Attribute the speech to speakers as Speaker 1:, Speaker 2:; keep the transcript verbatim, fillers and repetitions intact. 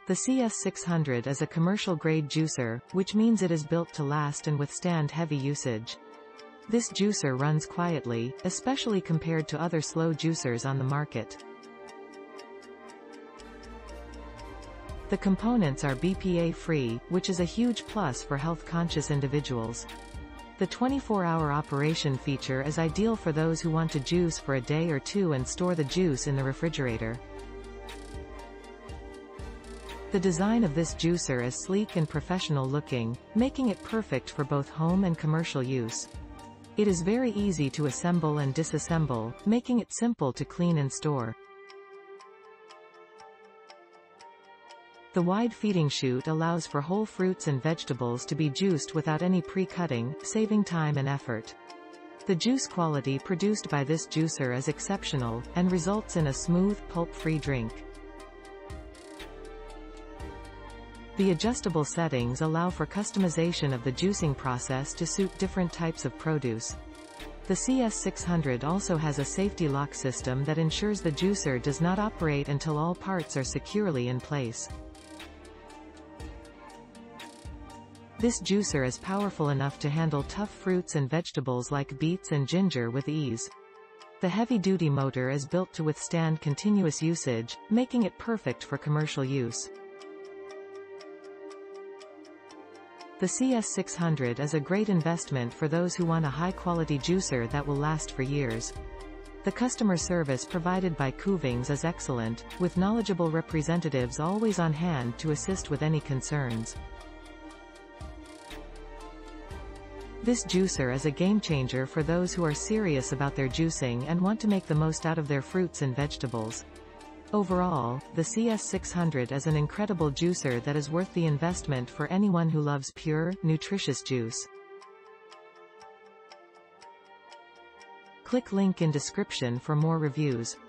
Speaker 1: The C S six hundred is a commercial-grade juicer, which means it is built to last and withstand heavy usage. This juicer runs quietly, especially compared to other slow juicers on the market. The components are B P A-free, which is a huge plus for health-conscious individuals. The twenty-four hour operation feature is ideal for those who want to juice for a day or two and store the juice in the refrigerator. The design of this juicer is sleek and professional looking, making it perfect for both home and commercial use. It is very easy to assemble and disassemble, making it simple to clean and store. The wide feeding chute allows for whole fruits and vegetables to be juiced without any pre-cutting, saving time and effort. The juice quality produced by this juicer is exceptional, and results in a smooth, pulp-free drink. The adjustable settings allow for customization of the juicing process to suit different types of produce. The C S six hundred also has a safety lock system that ensures the juicer does not operate until all parts are securely in place. This juicer is powerful enough to handle tough fruits and vegetables like beets and ginger with ease. The heavy-duty motor is built to withstand continuous usage, making it perfect for commercial use. The C S six hundred is a great investment for those who want a high-quality juicer that will last for years. The customer service provided by Kuvings is excellent, with knowledgeable representatives always on hand to assist with any concerns. This juicer is a game-changer for those who are serious about their juicing and want to make the most out of their fruits and vegetables. Overall, the C S six hundred is an incredible juicer that is worth the investment for anyone who loves pure, nutritious juice. Click link in description for more reviews.